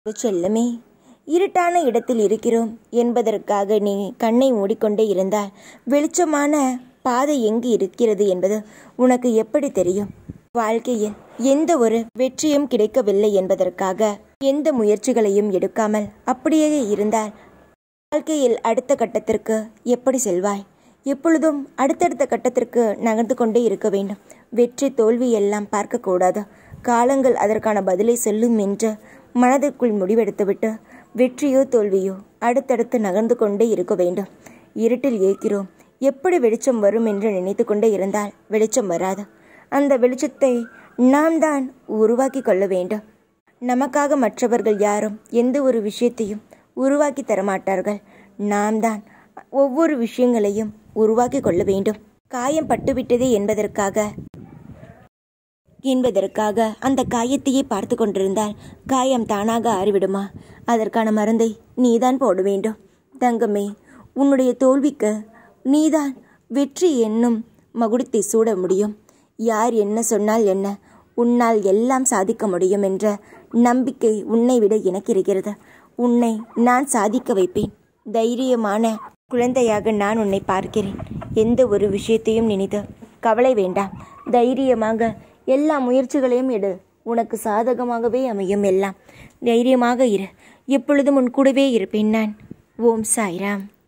செல்லமே, இருட்டான இடத்தில் இருக்கிறோம் என்பதற்காக நீ கண்ணை மூடிக்கொண்டே இருந்தால் வெளிச்சமான பாதை எங்கு இருக்கிறது என்பது உனக்கு எப்படி தெரியும்? வாழ்க்கையில் எந்த ஒரு வெற்றியும் கிடைக்கவில்லை என்பதற்காக எந்த முயற்சிகளையும் எடுக்காமல் அப்படியே இருந்தால் வாழ்க்கையில் அடுத்த கட்டத்திற்கு எப்படி செல்வாய்? எப்பொழுதும் அடுத்தடுத்த கட்டத்திற்கு நகர்ந்து கொண்டே இருக்க வேண்டும். வெற்றி தோல்வி எல்லாம் பார்க்கக்கூடாது. காலங்கள் அதற்கான பதிலை சொல்லும் என்று மனதிற்குள் முடிவெடுத்துவிட்டு வெற்றியோ தோல்வியோ அடுத்தடுத்து நகர்ந்து கொண்டே இருக்க வேண்டும். இருட்டில் இருக்கிறோம், எப்படி வெளிச்சம் வரும் என்று நினைத்து கொண்டே இருந்தால் வெளிச்சம் வராது. அந்த வெளிச்சத்தை நாம் தான் உருவாக்கி கொள்ள வேண்டும். நமக்காக மற்றவர்கள் யாரும் எந்த ஒரு விஷயத்தையும் உருவாக்கி தரமாட்டார்கள். நாம் தான் ஒவ்வொரு விஷயங்களையும் உருவாக்கி கொள்ள வேண்டும். காயம் பட்டுவிட்டதே என்பதற்காக அந்த காயத்தையே பார்த்து கொண்டிருந்தால் காயம் தானாக ஆறிவிடுமா? அதற்கான மருந்தை நீதான் போட வேண்டும். தங்கமே, உன்னுடைய தோல்விக்கு நீதான் வெற்றி என்னும் மகுடத்தை சூட முடியும். யார் என்ன சொன்னால் என்ன, உன்னால் எல்லாம் சாதிக்க முடியும் என்ற நம்பிக்கை உன்னை விட எனக்கு இருக்கிறது. உன்னை நான் சாதிக்க வைப்பேன். தைரியமான குழந்தையாக நான் உன்னை பார்க்கிறேன். எந்த ஒரு விஷயத்தையும் நினைத்து கவலை வேண்டாம். தைரியமாக எல்லா முயற்சிகளையும் எடு. உனக்கு சாதகமாகவே அமையும். எல்லாம் தைரியமாக இரு. எப்பொழுதும் உன் கூடவே இருப்பேன் நான். ஓம் சாய்ராம்.